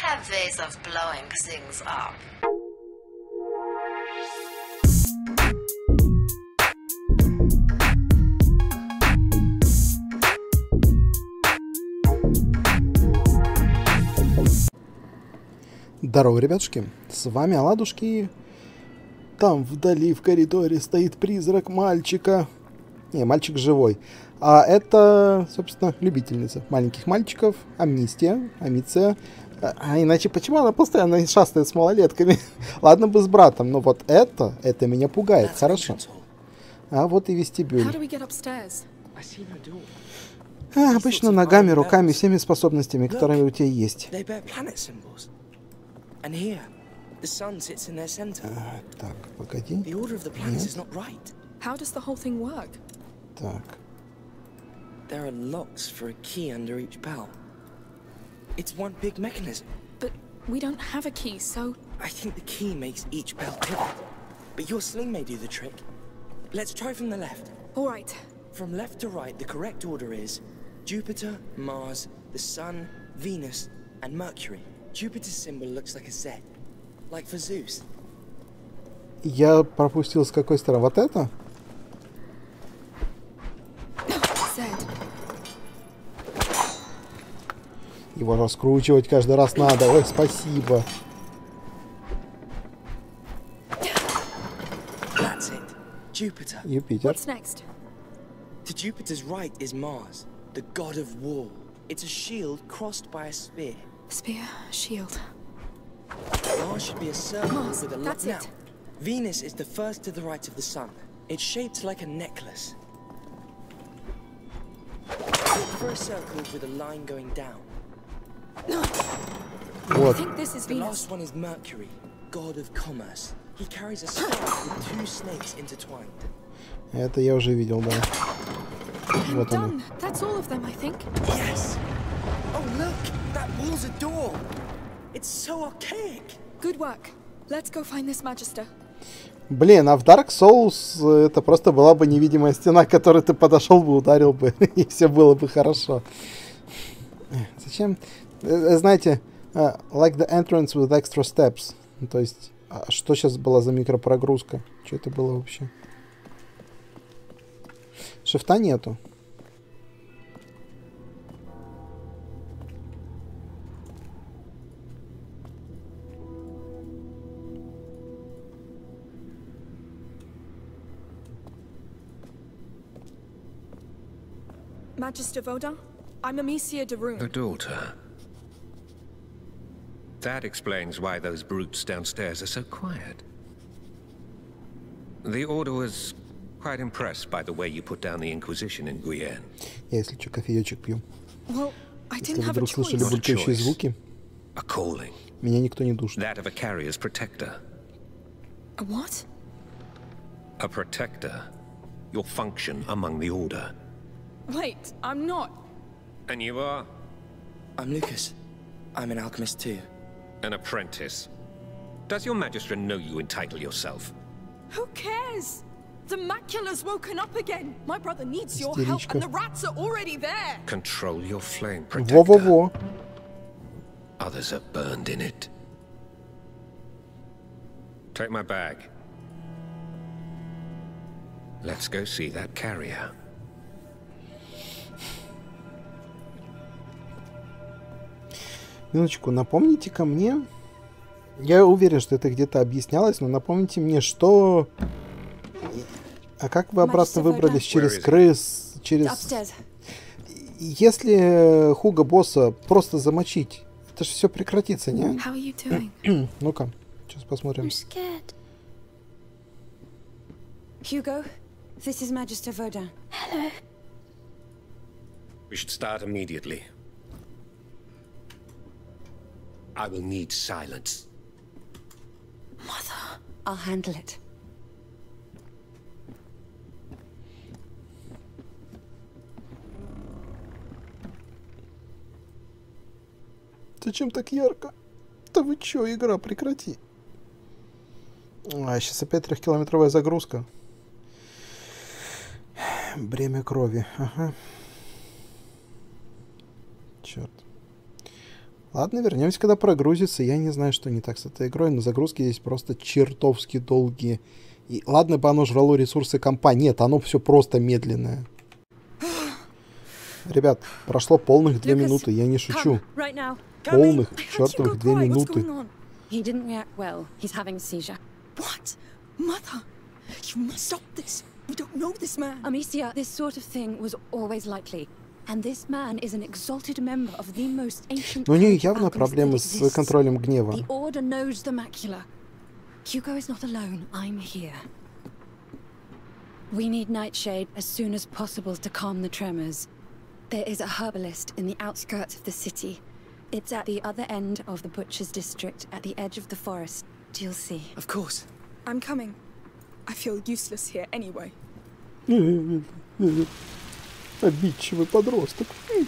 have ways of blowing things up. Здорово, ребятушки, с вами Оладушки. Там вдали в коридоре стоит призрак мальчика. Не, мальчик живой. А это, собственно, любительница маленьких мальчиков. Амиция. А иначе почему она постоянно шастает с малолетками? Ладно бы с братом, но вот это меня пугает. Хорошо. А вот и вестибюль. Обычно ногами, руками, всеми способностями, которые у тебя есть. Так, погоди. Нет. Так. There are locks for a key under each bell. It's one big mechanism. But we don't have a key, so... I think the key makes each bell pivot. But your sling may do the trick. Let's try from the left. All right. From left to right, the correct order is Jupiter, Mars, the Sun, Venus, and Mercury. Jupiter's symbol looks like a Z, like for Zeus. Я пропустил с какой стороны? Вот это? Его раскручивать каждый раз надо. Ой, спасибо. That's it. Jupiter. Юпитер. What's next? To Jupiter's right is Mars, the god of war. It's a shield crossed by a spear. Spear, shield. Mars should be a circle Mars, with a that's now. it. Venus is the first to the right of the sun. It's shaped like a necklace. Look for a circle with a line going down. I think this is The Venus. last one is Mercury, god of commerce. He carries a staff with two snakes intertwined. Это я уже видел, да. Вот он. Done. That's all of them, I think. Yes! Oh look! That wall's a door! It's so archaic! Good work. Let's go find this Magister. Блин, а в Dark Souls это просто была бы невидимая стена, к которой ты подошел бы, ударил бы, и все было бы хорошо. Зачем? Знаете, like the entrance with extra steps. То есть, что сейчас была за микропрогрузка? Что это было вообще? Шифта нету. Magister Vodun, I'm Amicia de Rune. The daughter. That explains why those brutes downstairs are so quiet. The Order was quite impressed by the way you put down the Inquisition in Guyenne. Я, если что, кофеечек пью. Well, I Если didn't вы have a вдруг слышали choice. булькающие звуки, A calling. меня никто не душит. That of a carrier's protector. A what? A protector. Your function among the Order. Wait, I'm not. And you are? I'm Lucas. I'm an alchemist too. An apprentice. Does your Magister know you entitle yourself? Who cares? The macula's woken up again. My brother needs your help, Истеричка. and the rats are already there. Control your flame, protector. Во-во-во. Others are burned in it. Take my bag. Let's go see that carrier. Минуточку, напомните-ка мне. Я уверен, что это где-то объяснялось, но напомните мне, что... А как вы обратно выбрались через крыс, через... Если Хуга босса просто замочить, это же все прекратится, не? How are you doing? Ну-ка, сейчас посмотрим. I'm scared. Hugo, this is Magister Vodun. Hello. We should start immediately. I will need silence. Mother. I'll handle it. Зачем так ярко? Да вы чё, игра, прекрати. А, сейчас опять 3-километровая загрузка. Бремя крови. Ага. Черт. Ладно, вернемся, когда прогрузится. Я не знаю, что не так с этой игрой, но загрузки здесь просто чертовски долгие. И ладно бы оно жрало ресурсы компа. Нет, оно все просто медленное. Ребят, прошло полных 2 минуты, я не шучу. Right now. Полных I heard чертовых Hugo 2 cry. What's минуты. going on? He didn't react well. He's having a seizure. What? Mother, you must stop this. We don't know this man. Amicia, this sort of thing was always likely. And this man is an exalted member of the most ancient. Но у нее college of явно alchemists проблемы that с exists. контролем гнева. The Order knows the macula. Hugo is not alone. I'm here. We need Nightshade as soon as possible to calm the tremors. There is a herbalist in the outskirts of the city. It's at the other end of the Butcher's district, at the edge of the forest. You'll see. Of course. I'm coming. I feel useless here anyway. Обидчивый подросток.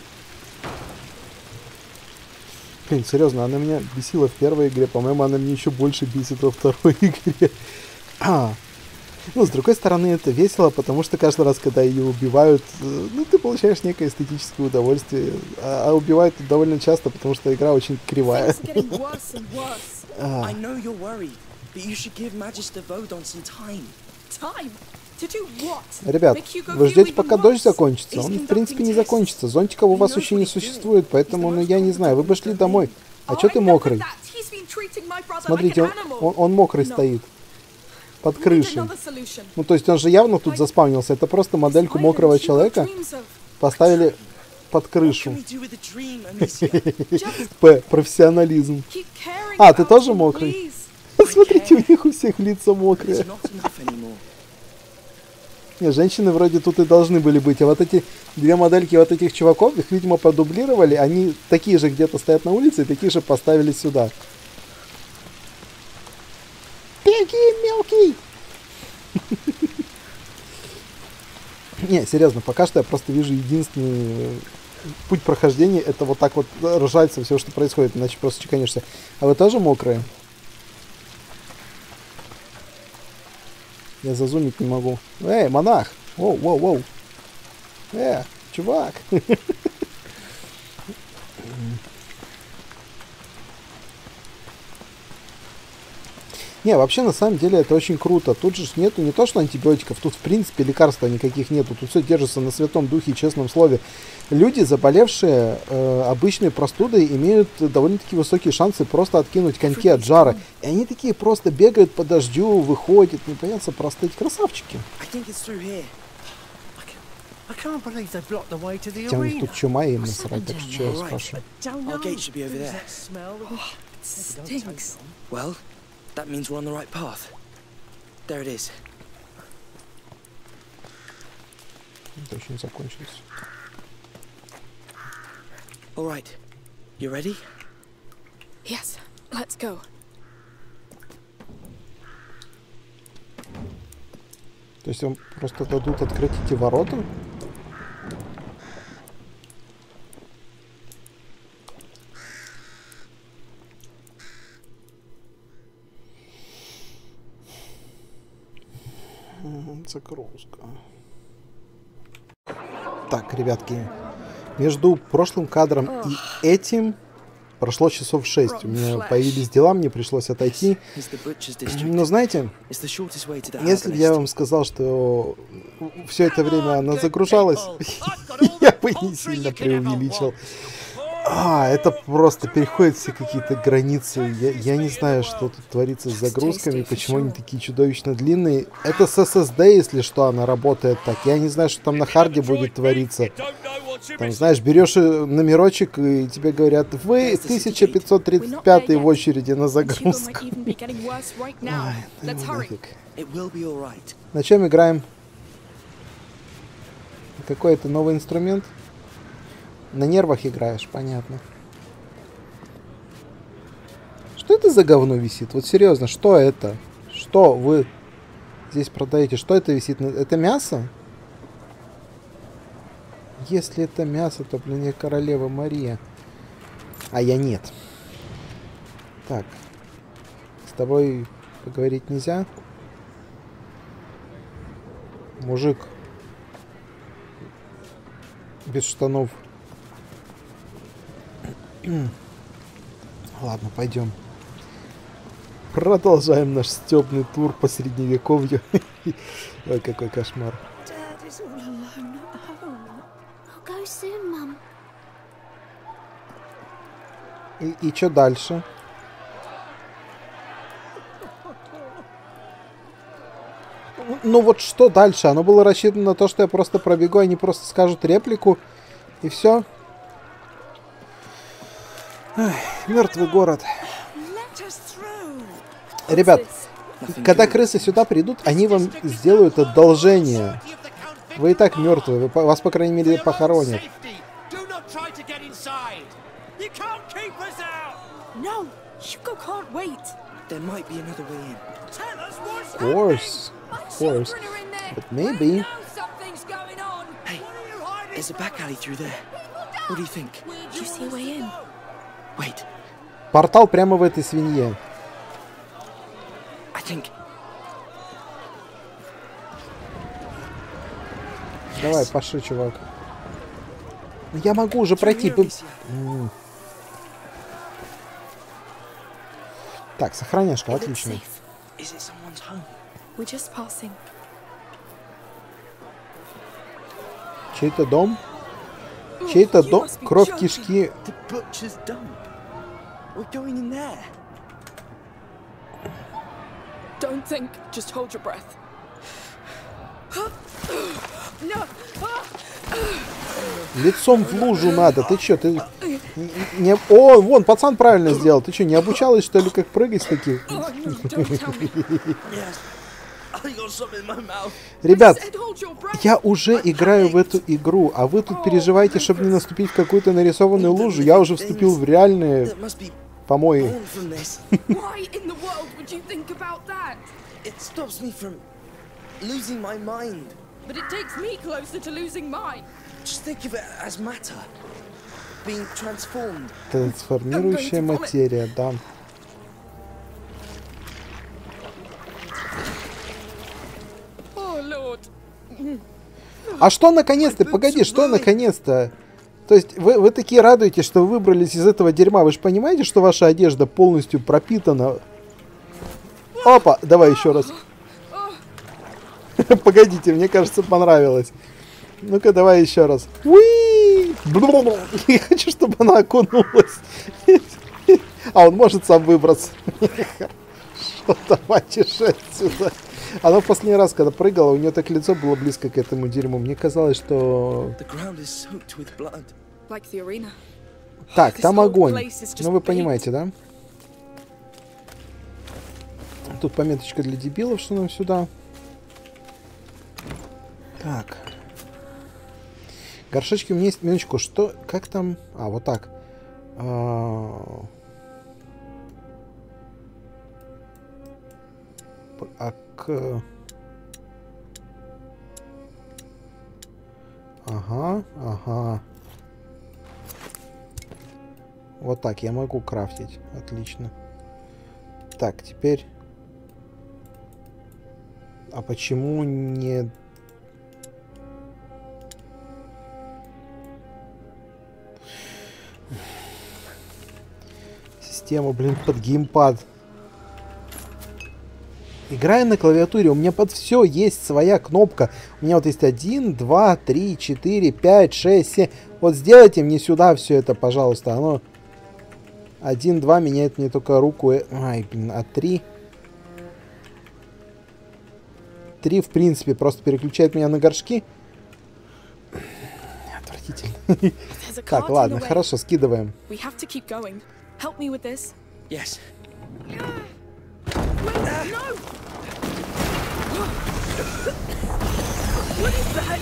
Блин, серьезно, она меня бесила в первой игре. По-моему, она меня еще больше бесит во второй игре. Ну, с другой стороны, это весело, потому что каждый раз, когда ее убивают, ну, ты получаешь некое эстетическое удовольствие. А убивают довольно часто, потому что игра очень кривая. Things are getting worse and worse. I know you're worried, but you should give Magister Vodon some time. Time? To do what? Ребят, Make Hugo вы feel ждете, even пока worse? дождь закончится. Он, в принципе, не закончится. Зонтиков у вас еще не существует, поэтому, ну, я не знаю, вы бы шли домой. А чё ты мокрый? Смотрите, он мокрый стоит. Под крышей. Ну, то есть он же явно тут заспавнился. Это просто модельку мокрого человека поставили под крышу. What can we do with a dream, Amicia? П. Профессионализм. А, ты тоже мокрый? Смотрите, у них у всех лица мокрые. It's not enough anymore. Нет, женщины вроде тут и должны были быть. А вот эти две модельки вот этих чуваков, их, видимо, продублировали. Они такие же где-то стоят на улице, и такие же поставили сюда. Беги, мелкий! Не, серьезно, пока что я просто вижу единственный путь прохождения. Это вот так вот ржать со всего, что происходит, иначе просто чеканишься. А вы тоже мокрые? Я зазумить не могу. Эй, монах! Воу, воу, воу! Чувак! Не, вообще, на самом деле, это очень круто. Тут же нету не то, что антибиотиков, тут, в принципе, лекарства никаких нету. Тут все держится на святом духе и честном слове. Люди, заболевшие обычной простудой, имеют довольно-таки высокие шансы просто откинуть коньки от жара. И они такие просто бегают по дождю, выходят, не боятся простыть. Красавчики. Хотя у них тут чума им насрать, так что я спрашиваю. Our gate should be over there. Stinks. Well, that means we're on the right path. There it is. Это еще не закончилось. All right. You ready? Yes, let's go. То есть вам просто дадут открыть эти ворота? Загрузка. Так, ребятки, между прошлым кадром и этим прошло часов 6. У меня появились дела, мне пришлось отойти. Но знаете, если бы я вам сказал, что все это время она загружалась, я бы не сильно преувеличил. Это просто переходит все какие-то границы. Я не знаю, что тут творится с загрузками, почему они такие чудовищно длинные. Это с SSD, если что, она работает так. Я не знаю, что там на харде будет твориться. Там, знаешь, берешь номерочек, и тебе говорят, вы 1535 в очереди на загрузку. На чем играем? Какой это новый инструмент? На нервах играешь, понятно. Что это за говно висит? Вот серьезно, что это? Что вы здесь продаете? Что это висит? Это мясо? Если это мясо, то, блин, я королева Мария. А я нет. Так. С тобой поговорить нельзя? Мужик. Без штанов. Ладно, пойдем. Продолжаем наш стёбный тур по средневековью. Ой, какой кошмар. Dad is all alone at home. I'll go soon, Mum. И что дальше? Ну вот что дальше? Оно было рассчитано на то, что я просто пробегу, они просто скажут реплику, и все. Мертвый город. Let us through. Ребят, когда крысы сюда придут, они вам сделают одолжение. Вы и так мертвы, вас, по крайней мере, похоронят. No, Hugo can't wait. There might be another way in. Tell us what's Of course, of course. But maybe. something's going on. Hey, there's a back alley through there. What do you think? Do you see a way in? Wait, Портал прямо в этой свинье. I think. Давай, пошли, чувак. Я могу уже пройти. Так, сохраняшка, отлично. Is it someone's home? We're just passing. Чей-то дом? Чей-то дом? Кровь кишки. The butcher's dump. We're going in there. Don't think, just hold your breath. No. Лицом в лужу надо. Ты чё, ты... Не... О, вон, пацан правильно сделал. Ты чё, не обучалась, что ли, как прыгать с таких? Oh, no, don't tell me. Yes. I got something in my mouth. Ребят, Said hold your breath. я уже играю в эту игру, а вы тут переживаете, чтобы не наступить в какую-то нарисованную лужу. Я уже вступил в реальные That must be помои. born from this. Why in the world would you think about that? It stops me from losing my mind. But it takes me closer to losing mine. Just think of it as matter being transformed. Трансформирующая материя, да. Oh, Lord. А что наконец-то? Погоди, что наконец-то? То есть вы такие радуетесь, что вы выбрались из этого дерьма. Вы же понимаете, что ваша одежда полностью пропитана? Опа, давай еще раз. Погодите, мне кажется, понравилось. Ну-ка, давай еще раз. Уи! Я хочу, чтобы она окунулась. А он может сам выбраться. Что, давайте же отсюда. Она в последний раз, когда прыгала, у нее так лицо было близко к этому дерьму. Мне казалось, что... The ground is soaked with blood. Like the arena. Так, там огонь. Ну, вы понимаете, да? Тут пометочка для дебилов, что нам сюда. Так. Горшочки у меня есть. Минуточку, что? Как там? А, вот так. Ага, ага. Вот так я могу крафтить. Отлично. Так, теперь... А почему не... Система, блин, под геймпад. Играю на клавиатуре, у меня под все есть своя кнопка. У меня вот есть 1, 2, 3, 4, 5, 6, 7. Вот сделайте мне сюда все это, пожалуйста. Оно 1, 2 меняет мне только руку. Ай, блин, а 3... 3, в принципе, просто переключает меня на горшки. Отвратительно. Так, ладно, хорошо, скидываем. We have to keep going. Help me with this. Yes. Wait, no! What is that?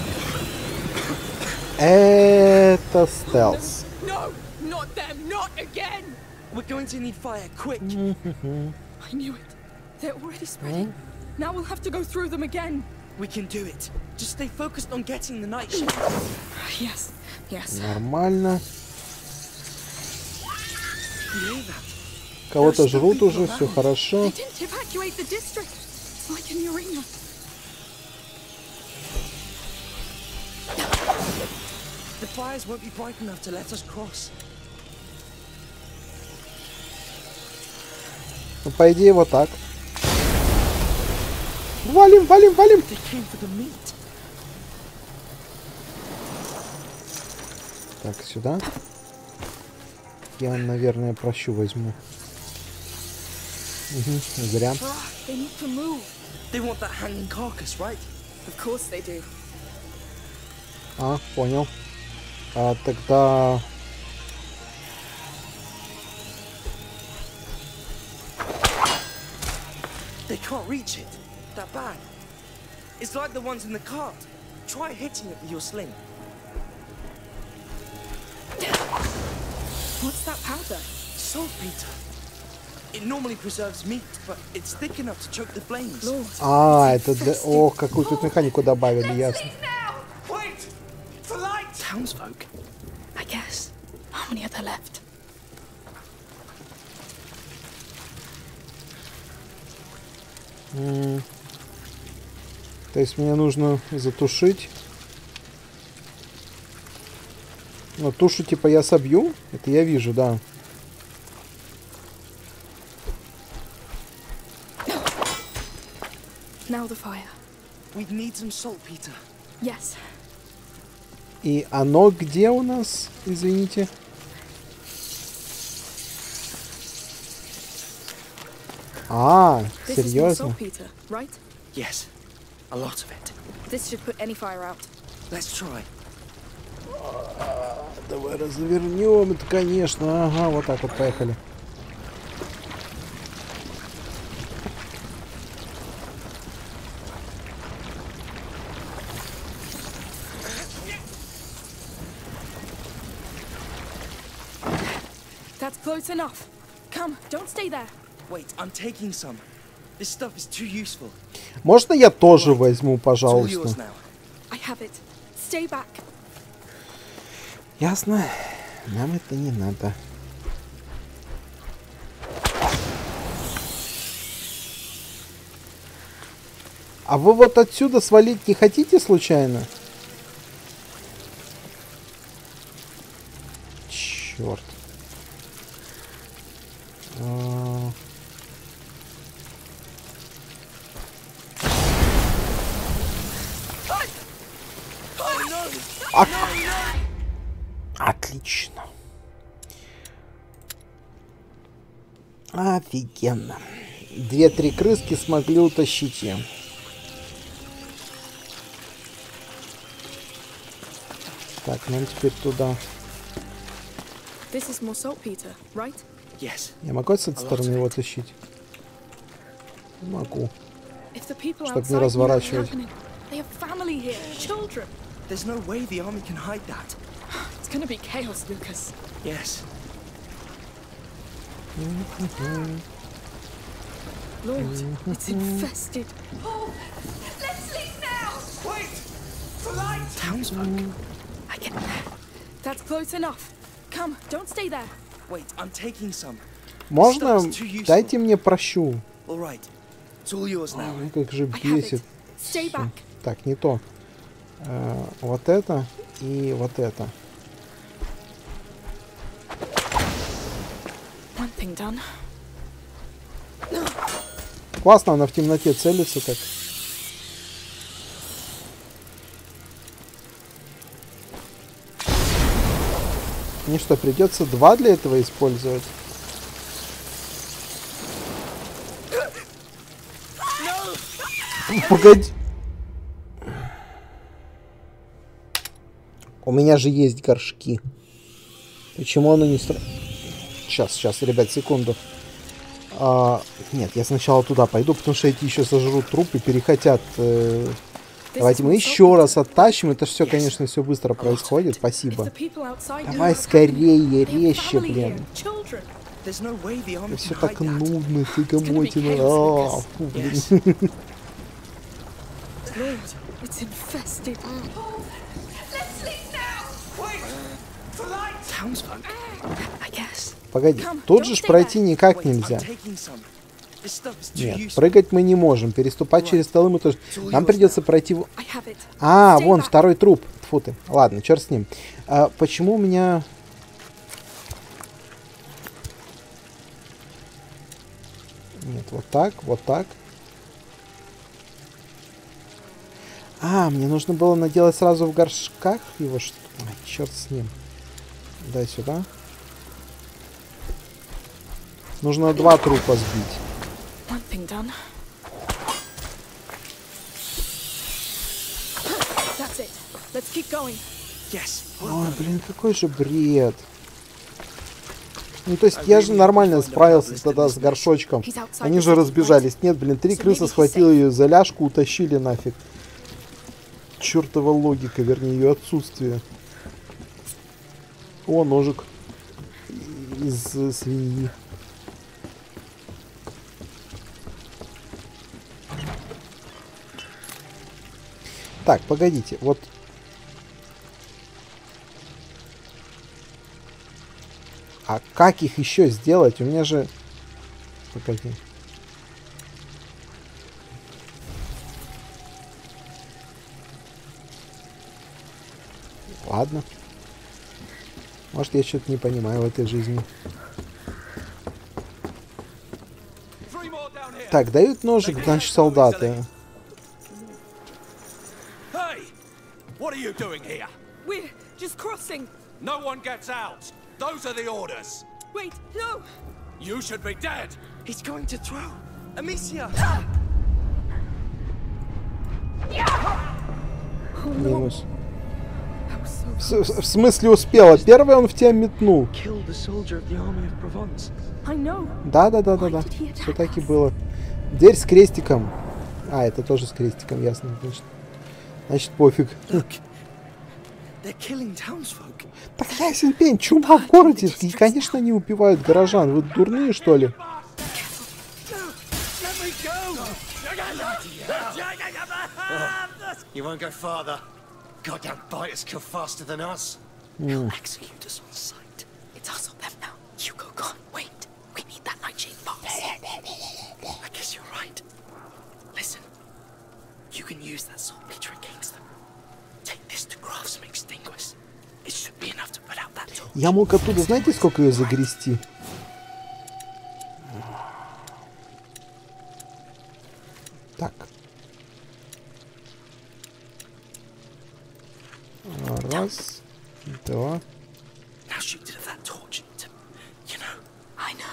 Это стелс. No, not them, not again! We're going to need fire, quick. I knew it. They're already spreading. Now we'll have to go through them again. We can do it. Just stay focused on getting the night shift. Yes, yes. Нормально. You hear that? Кого-то жрут уже, все хорошо. They didn't evacuate the district. It's like in the arena. The fires won't be bright enough to let us cross. Ну, по идее, вот так. Валим, валим, валим! They came for the meat. Так, сюда. Я, наверное, прощу возьму. Угу, зря. They need to move. They want that hanging carcass, right? Of course they do. А, понял. А, тогда... They can't reach it. That bad. It's like the ones in the cart. Try hitting it with your sling. What's that powder? Saltpeter. It normally preserves meat, but it's thick enough to choke the flames. Lord. А, это для... О, какую тут механику добавили, ясно. Wait! For light! Townsfolk. I guess. How many are there left? То есть мне нужно затушить. Ну, тушу типа я собью. Это я вижу, да. Now the fire. We'd need some saltpeter. Yes. И оно где у нас? Извините. А, This is more серьезно? saltpeter, right? Yes, a lot of it. This should put any fire out. Let's try. Давай развернем это, конечно. Ага, вот так вот, поехали. That's close enough. Come, don't stay there. Wait, I'm taking some. This stuff is too useful. Можно я тоже возьму, It's all пожалуйста? yours now. I have it. Stay back. Ясно. Нам это не надо. А вы вот отсюда свалить не хотите случайно? Черт. Отлично. Офигенно. 2-3 крыски смогли утащить ее. Так, нам теперь туда. This is more saltpeter, right? Yes. Я могу с этой стороны его тащить? Могу. If the people Чтоб не outside knew what's разворачивать. happening, they have family here, children. There's no way the army can hide that. It's gonna be chaos, Lucas. Yes. Lord, it's infested. Let's leave now! Wait! For light! Townsfolk. I get That's close enough. Come, don't stay there. Wait, I'm taking some. Можно? Дайте мне прощу. All right. It's all yours now. Ой, как же I have бесит. it. Stay back. Так, не то. Вот это и вот это. One thing done. Классно, она в темноте целится так. Мне что, придется 2 для этого использовать? Погоди. У меня же есть горшки. Почему оно не Сейчас, ребят, секунду. Нет, я сначала туда пойду, потому что эти еще сожрут труп и перехотят. Давайте мы еще раз оттащим. Это все, конечно, все быстро происходит. Спасибо. Давай скорее, резче, блин. There's no way the army Это все can так hide that. нудно, тягомотина. chaos, Фу, блин. Yes. Lord, it's infested. Let's leave now! Wait! For light! Townsfolk. I guess. Погоди, тут же ж пройти никак Wait, I'm нельзя. taking some. This stuff is too Нет, useful. прыгать мы не можем. Переступать через столы мы тоже. Нам придется пройти... I have it. А, Stay вон back. второй труп. Тьфу ты. Ладно, черт с ним. Почему у меня... Нет, вот так, вот так. А, мне нужно было наделать сразу в горшках его, что... Ай, черт с ним. Дай сюда. Нужно 2 трупа сбить. One thing done. That's it. Let's keep going. Yes. Ой, блин, какой же бред. Ну, то есть я же нормально справился тогда с горшочком. Они же разбежались. Нет, блин, 3 крысы схватила ее за ляжку, утащили нафиг. Чёртова логика, вернее, ее отсутствие. О, ножик из свиньи. Так, погодите, вот. А как их еще сделать? У меня же... Погоди. Ладно. Может, я что-то не понимаю в этой жизни. Так, дают ножик, значит, солдаты. What are you doing here? We're just crossing. No one gets out. Those are the orders. Wait, no! You should be dead. He's going to throw. Amicia! Минус. В смысле успела? Первый он в тебя метнул. Killed the soldier of the army of Provence. I know. Да. Все так и было. Дверь с крестиком. А, это тоже с крестиком, ясно. Значит, пофиг. Look, they're killing townsfolk. Так ясен пень, чума в городе. И, конечно, не убивают горожан. Вы дурные, что ли? You won't go farther. Goddamn biters kill faster than us. They'll execute us on sight. It's us or them now. Hugo gone. Wait. We need that nightshade box. I guess you're right. Listen, you can use that saltpeter against them. Take this to Craftsman Extinguish. It should be enough to put out that torch. Я мог оттуда, знаете, сколько ее загрести? Так. Раз, два. Now shoot it at that torch. You know. I know.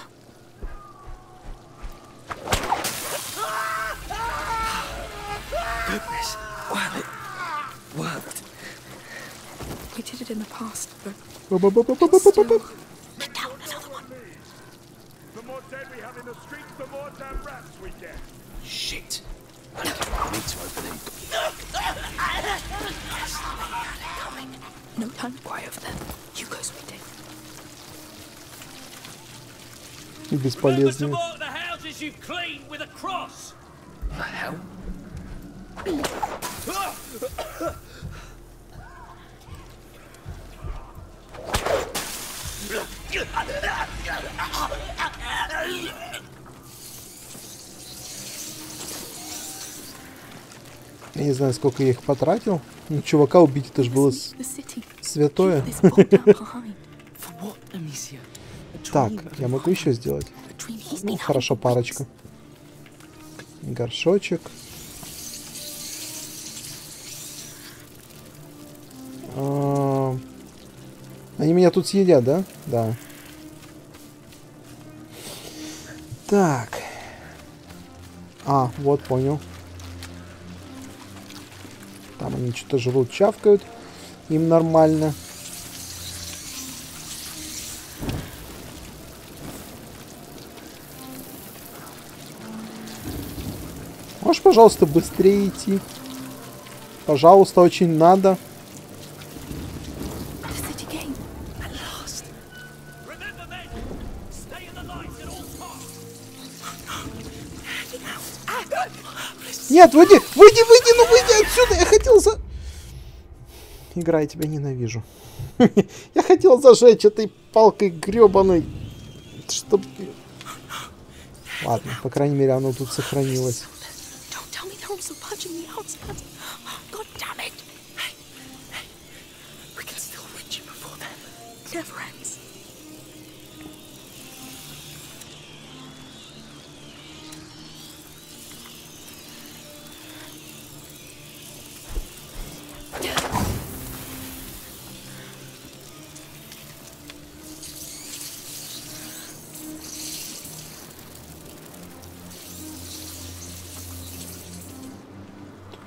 Goodness. Well, it worked. We did it in the past, but Get down, another one. The more dead we have in the streets, the more damn rats we get. Shit. I need to open him. no time to cry over them. Hugo's waiting. Бесполезные. Mark the houses you've cleaned with a cross. The hell? Я не знаю, сколько я их потратил. Ну, чувака убить, это же было святое. Так, я могу еще сделать? Ну, хорошо, парочку. Горшочек. Они меня тут съедят, да? Да. Так. А, вот, понял. Там они что-то жрут, чавкают. Им нормально. Можешь, пожалуйста, быстрее идти? Пожалуйста, очень надо. Нет, выйди, ну выйди отсюда, я хотел Игра, я тебя ненавижу. Я хотел зажечь этой палкой гребаной, чтоб... Ладно, по крайней мере, оно тут сохранилось.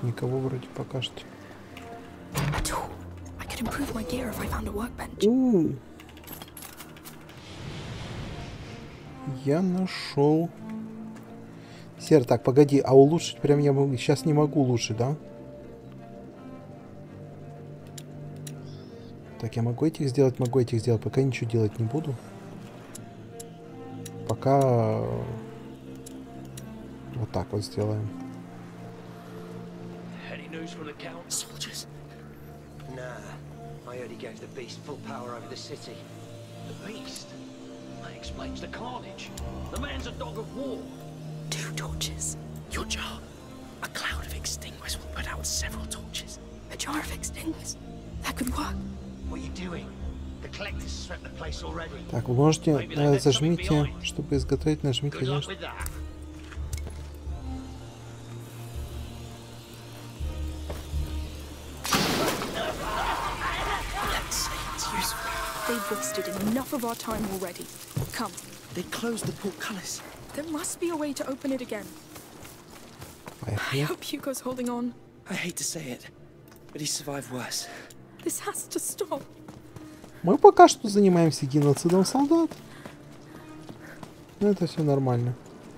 никого вроде пока что. I could improve my gear if I found a workbench. Я нашел. Сер, так, погоди, а улучшить прям я могу. Сейчас не могу улучшить, да? Так, я могу этих сделать, пока ничего делать не буду. Пока вот так вот сделаем. Any news from the Count? Soldiers? Nah. I heard he gave the beast full power over the city. The beast? That explains the carnage. The man's a dog of war. 2 torches. Your jar. A cloud of extinguish will put out several torches. A jar of extinguish. That could work. What are you doing? The collectors swept the place already. Так, вы можете, зажмите, чтобы изготовить, нажмите. Good luck with that. Let's say it's useful. They've wasted enough of our time already. Come. They closed the portcullis. There must be a way to open it again. I hope Hugo's holding on. I hate to say it, but he survived worse. This has to stop. Мы пока что занимаемся геноцидом солдат. Ну, это все нормально.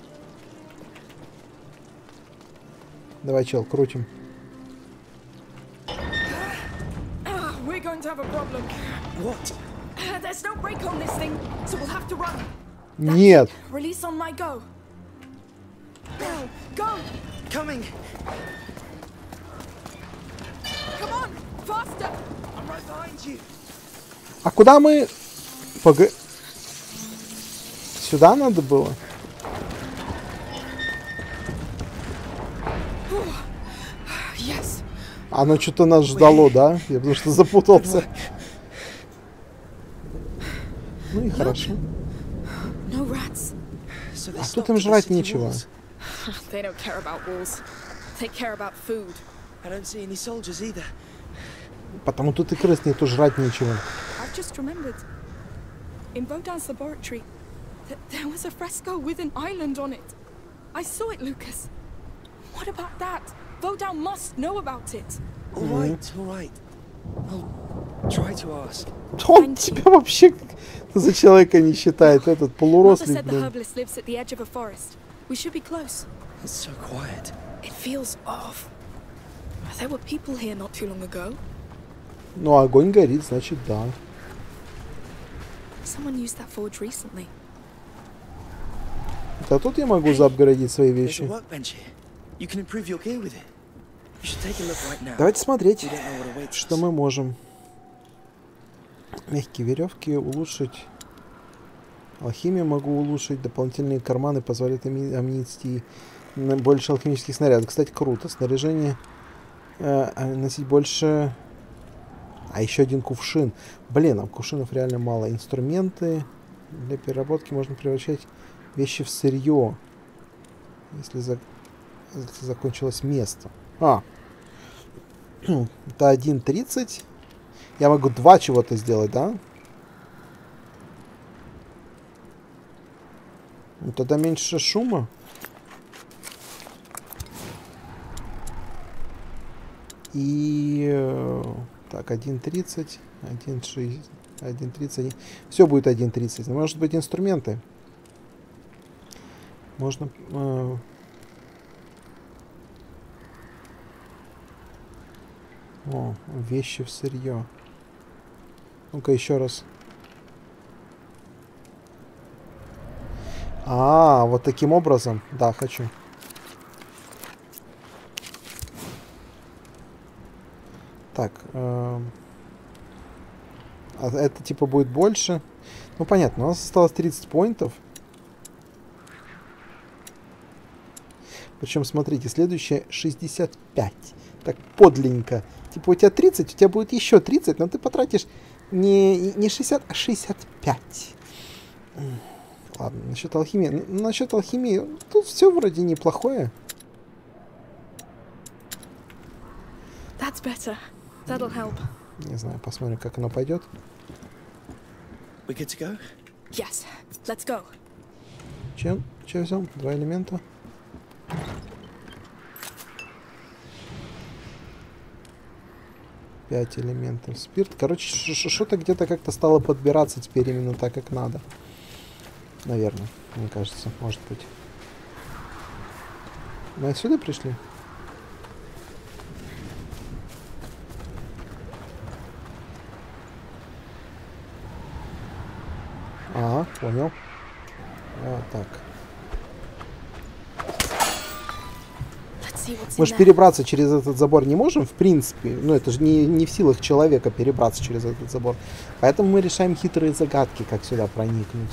Давай, чел, крутим. We're going to have a problem. What? There's no brake on this thing, so we'll have to run. Нет. Release on my go. Now, go. Coming. Come on, faster. I'm right behind you. А куда мы... Сюда надо было? Yes. Оно что-то нас ждало, да? Я потому что запутался. Ну и хорошо. No rats. А тут им жрать нечего. They don't care about walls. They care about food. I don't see any soldiers either. Потому тут и крыс нету, жрать нечего. I've just remembered. In Vaudin's laboratory, there was a fresco with an island on it. I saw it, Lucas. What about that? Vaudin must know about it. All right. I'll try to ask. Он тебя вообще за человека не считает, этот Mother полурослик, said the блин. herbalist lives at the edge of a forest. We should be close. It's so quiet. It feels off. There were people here not too long ago. Ну, огонь горит, значит, да. Someone used that forge recently. Да тут я могу заапгрейдить свои There's a вещи. workbench here. You can improve your gear with it. You should take a look right now. Давайте смотреть, We don't know what awaits что us. мы можем. Мягкие веревки улучшить. Алхимию могу улучшить. Дополнительные карманы позволяют амнистии больше алхимических снарядов. Кстати, круто. Снаряжение носить больше. А еще один кувшин. Блин, а кувшинов реально мало. Инструменты. Для переработки можно превращать вещи в сырье. Если закончилось место. Это 1.30. Я могу 2 чего-то сделать, да? Ну, тогда меньше шума. И... Так, 1.30, 1.6, 1.31. Все будет 1.30. Может быть, инструменты. Можно... О, вещи в сырье. Ну-ка, еще раз. Вот таким образом. Да, хочу. Так. Это типа будет больше. Ну, понятно. У нас осталось 30 поинтов. Причем, смотрите, следующее 65. Так, подлинненько. Типа у тебя 30, у тебя будет еще 30, но ты потратишь не 60, а 65. Ладно, насчет алхимии, тут все вроде неплохое. That's better. That'll help. Не знаю, посмотрим, как оно пойдет. We good to go? Yes. Let's go. Че взял? 2 элемента. 5 элементов. Спирт. Короче, что-то где-то как-то стало подбираться теперь именно так, как надо. Наверное, мне кажется, может быть. Мы отсюда пришли? Ага, понял. Вот так. Мы же перебраться через этот забор не можем, в принципе. Ну, это же не в силах человека перебраться через этот забор. Поэтому мы решаем хитрые загадки, как сюда проникнуть.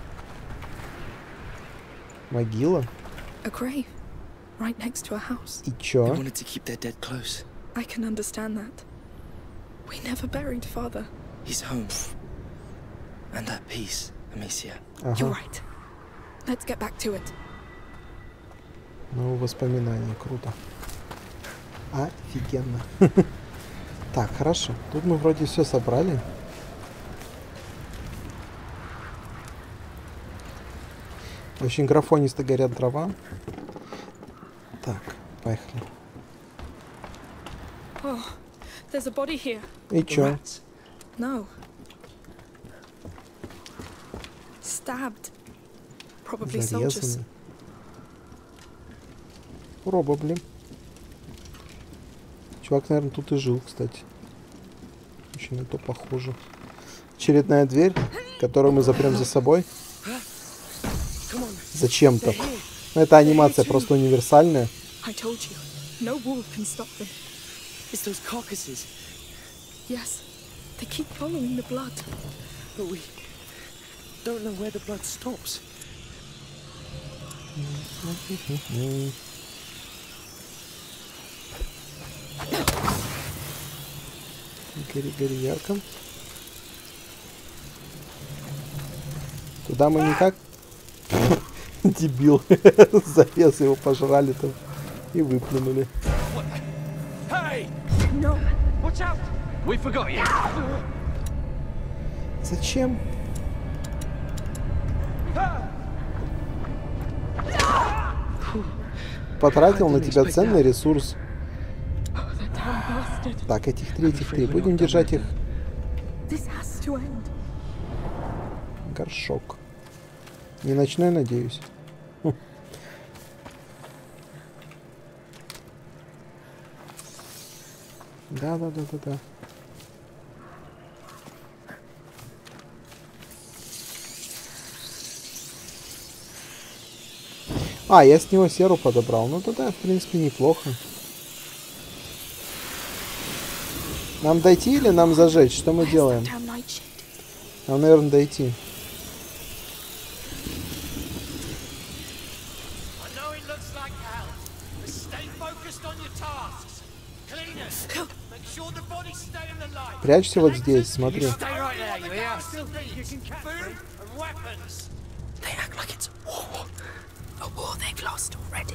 Могила. Right next to a house. И чё? They wanted to keep their dead close. I can understand that. We never buried father. He's home. And at peace, Amicia. You're right. Let's get back to it. Ну, воспоминания, круто. Офигенно. Так, хорошо. Тут мы вроде все собрали. Очень графонисто горят дрова. Так, поехали. Oh, there's a body here. И чё? No. Stabbed. Probably soldiers. Зарезанный. Probably. Чувак, наверное, тут и жил, кстати. Очень на то похоже. Очередная дверь, которую мы запрем за собой. Зачем-то. Эта анимация просто универсальная. I told you, no wall can stop them. It's those carcasses. Yes, they keep following the blood. But we don't know where the blood stops. Гори ярко. Туда мы никак. Дебил. Завес его пожрали там и выплюнули. No. Watch out! We forgot you. Зачем? Потратил на тебя ценный ресурс. Так, этих три. Будем держать их. Горшок. Не ночной, надеюсь. Да. А, я с него серу подобрал. Ну тогда, в принципе, неплохо. Нам дойти или нам зажечь? Что мы делаем? Нам, наверное, дойти. Прячься вот здесь, смотри. A war they've lost already.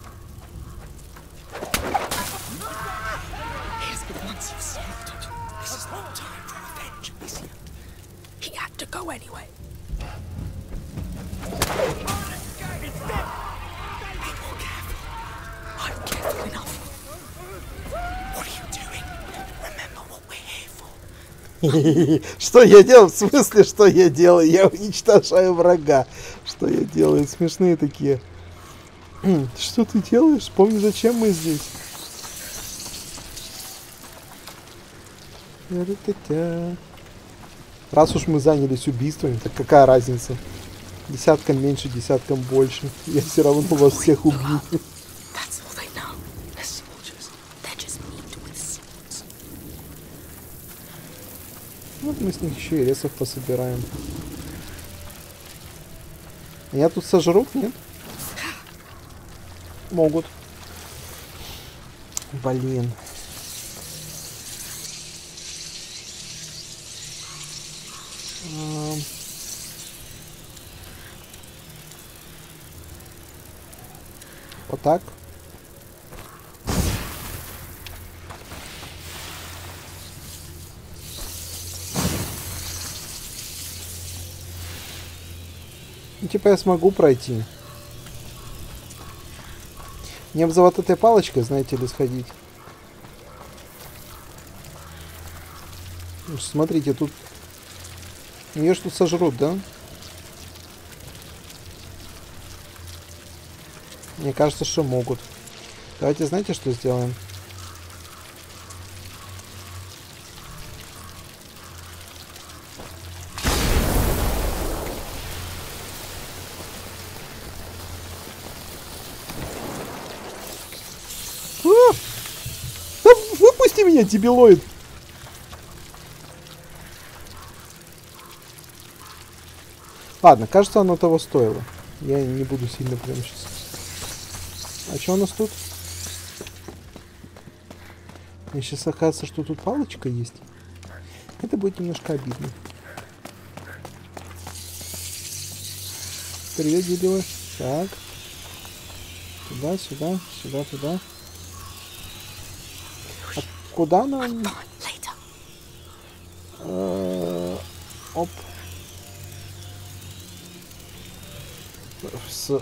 Here's the ones you've selected. This is not time for revenge, Amicia. He had to go anyway. Be more careful. I'm careful enough. What are you doing? Remember what we're here for. Что я делаю? В смысле, что я делаю? Я уничтожаю врага. Что я делаю? Смешные такие. Что ты делаешь? Помни, зачем мы здесь? Раз уж мы занялись убийствами, так какая разница? Десятком меньше, десятком больше. Я все равно вас всех убью. Вот мы с них еще и ресов пособираем. Меня тут сожрут, нет? Могут. Блин. Вот так. Ну, типа я смогу пройти. Мне бы за вот этой палочкой, знаете ли, сходить. Смотрите, тут... Ее ж тут сожрут, да? Мне кажется, что могут. Давайте, знаете, что сделаем? Да выпусти меня, дебилоид! Ладно, кажется, оно того стоило. Я не буду сильно прям сейчас. А что у нас тут? Мне сейчас оказывается, что тут палочка есть. Это будет немножко обидно. Привет, дебилы. Так. Туда, сюда, сюда, туда. А куда нам? Оп. С...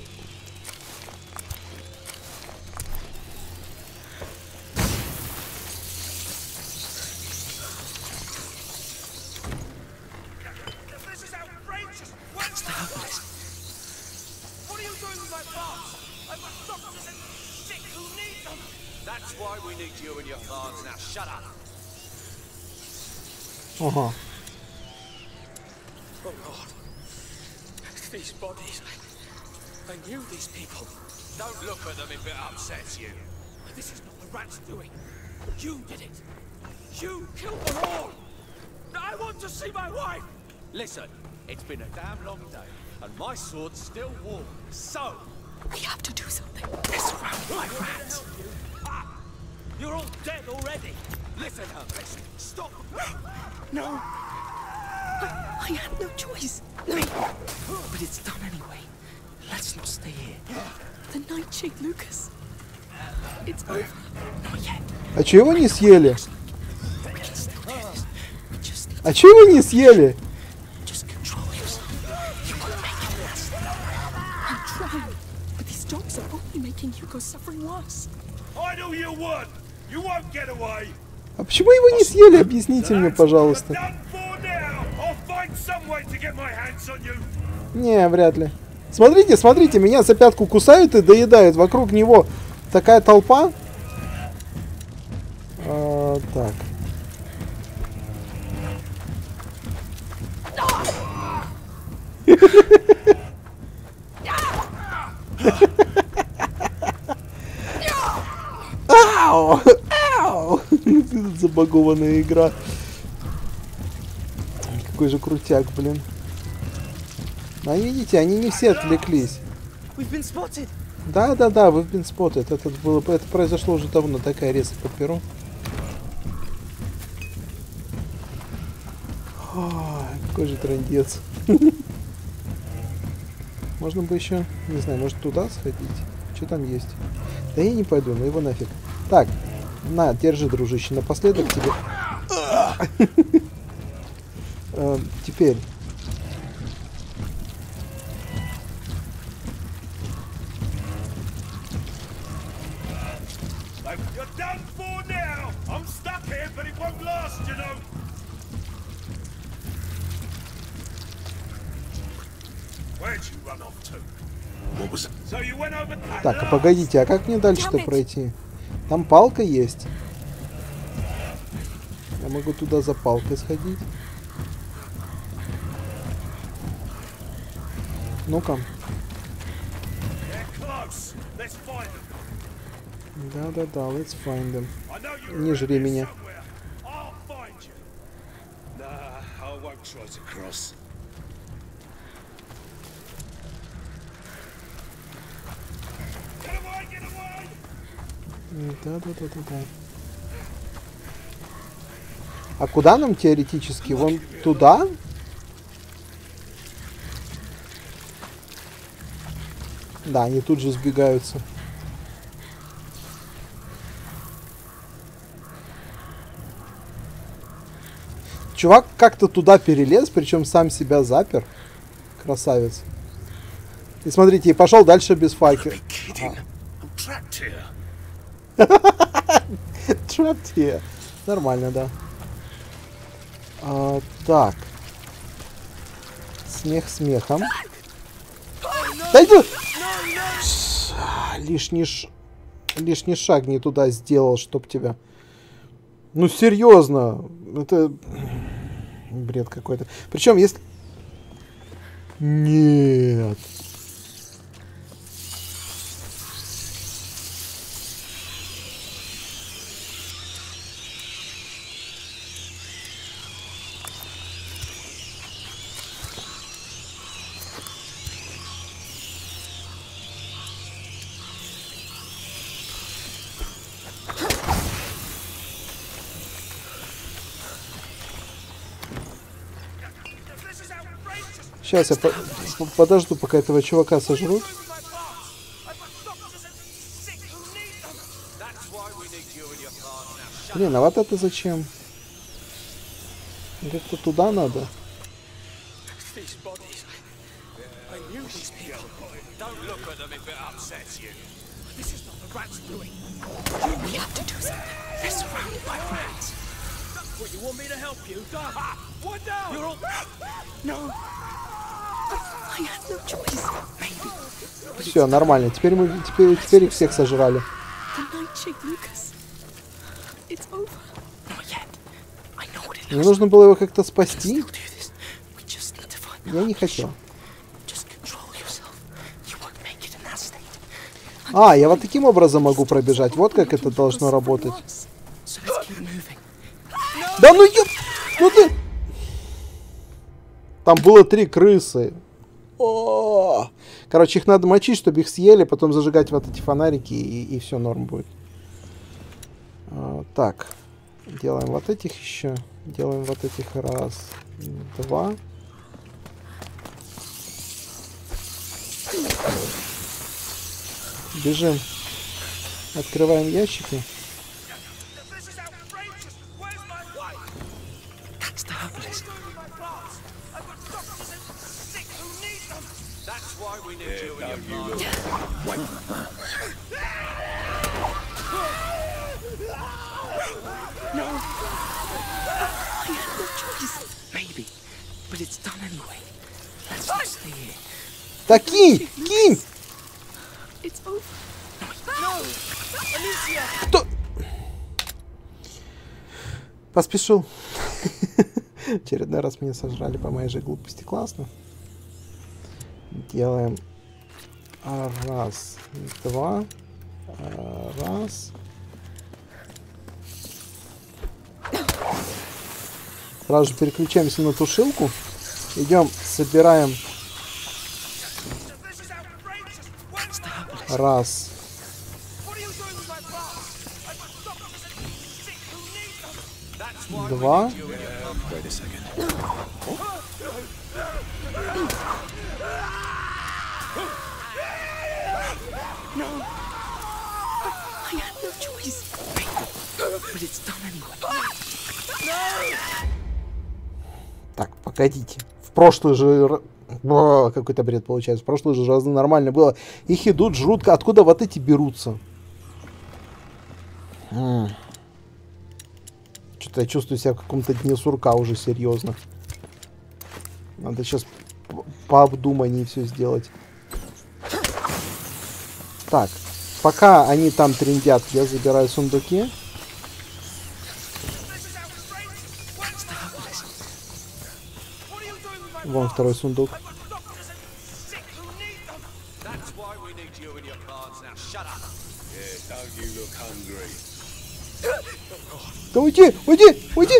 Ага. Oh Lord, these bodies. I knew these people. Don't look at them if it upsets you. This is not the rats doing. You did it. You killed them all. I want to see my wife. Listen, it's been a damn long day, and my sword's still warm. So We have to do something. they're surrounded by rats. Ah, you're all dead already. Listen, Hermes, stop. No. I had no choice. No. But it's done anyway. Let's not stay here. The Nightshade, Lucas. It's over. Not yet. А чё его не съели? We can still do this. We just need А чё его не съели? just control yourself. You won't make it last. I'm trying. But these dogs are only making Hugo suffering worse. I know you would. You won't get away. А почему его не съели? Объясните мне, пожалуйста. Done for now. I'll find some way to get my hands on you. Не, вряд ли. Смотрите, смотрите, меня за пятку кусают и доедают. Вокруг него такая толпа. Так. Ау! Ау! Забагованная игра. Какой же крутяк, блин. А видите, они не все отвлеклись. Да, we've been spotted. Это произошло уже давно, такая резко по перу. Ой, какой же трындец. Можно бы еще, не знаю, может туда сходить? Что там есть? Да я не пойду, ну его нафиг. Так, на, держи, дружище, напоследок тебе. Теперь. You're done for now. I'm stuck here, but it won't last, you know. Where'd you run off to? What was it? So you went over to... Так, а погодите, а как мне дальше-то пройти? Там палка есть. Я могу туда за палкой сходить. Ну-ка. Да-да-да, let's find them. Не жри меня. Да-да-да-да-да. А куда нам теоретически? Вон туда? Да, они тут же сбегаются. Чувак как-то туда перелез, причем сам себя запер. Красавец. И смотрите, и пошел дальше без факела. Trapped here. Нормально, да. Так. Смех смехом. Да иди! Лишний шаг не туда сделал, чтоб тебя... Ну, серьезно. Это... Бред какой-то. Причем, если... Нет. Сейчас я подожду, пока этого чувака сожрут. Блин, а вот это зачем? Как-то туда надо. Все, нормально. Теперь их всех сожрали. Мне нужно было его как-то спасти. Я не хотел. А, я вот таким образом могу пробежать. Вот как это должно работать. Да ну ёп! Ну ты... Там было 3 крысы. О! Короче, их надо мочить, чтобы их съели, потом зажигать вот эти фонарики, и все норм будет. Так. Делаем вот этих еще. Делаем вот этих 1, 2. Бежим. Открываем ящики. Так кинь! Кинь! Кто? Поспешил. Очередной раз меня сожрали по моей же глупости. Классно. Делаем 1, 2. 1. Сразу же переключаемся на тушилку. Идем, собираем. 1. 2. Так, погодите. В прошлый же... Какой-то бред получается. В прошлый же раз нормально было. Их идут, жрут. Откуда вот эти берутся? Что-то я чувствую себя в каком-то дне сурка уже серьезно. Надо сейчас пообдуманнее все сделать. Так. Пока они там трындят, я забираю сундуки. Вон второй сундук. Да уйди! Уйди! Уйди!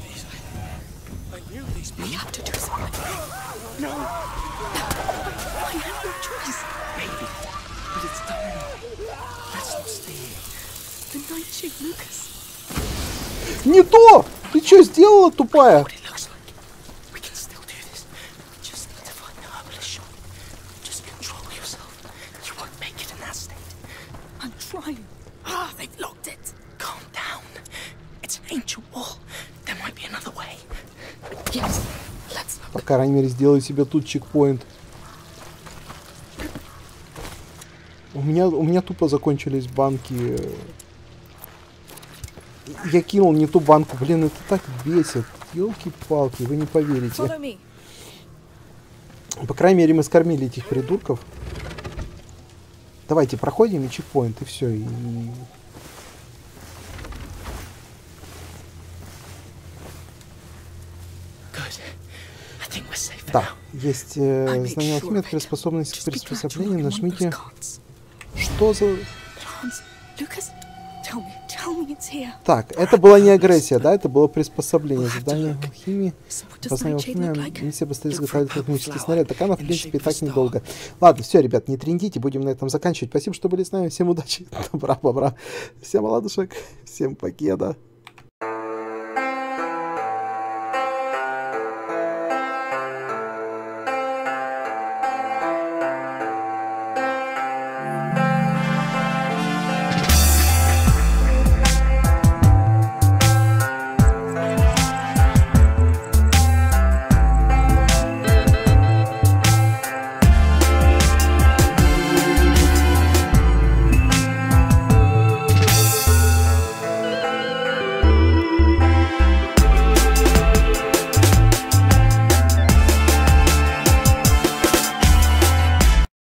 Не то! Ты что сделала, тупая? По крайней мере, сделаю себе тут чекпоинт. У меня тупо закончились банки. Я кинул не ту банку. Блин, это так бесит. Ёлки-палки, вы не поверите. Follow me. По крайней мере, мы скормили этих придурков. Давайте проходим и чекпоинт, и все. И... Да, есть знание алхимии, способность к приспособлению. Нажмите. Что за... Так, это была не агрессия, да? Это было приспособление. Задание алхимии. Познание алхимии. Миссия быстрее изготовить алхимический снаряд. Так она, в принципе, и так недолго. Ладно, все, ребят, не трендите. Будем на этом заканчивать. Спасибо, что были с нами. Всем удачи, добра, бобра. Всем ладушек. Всем покеда.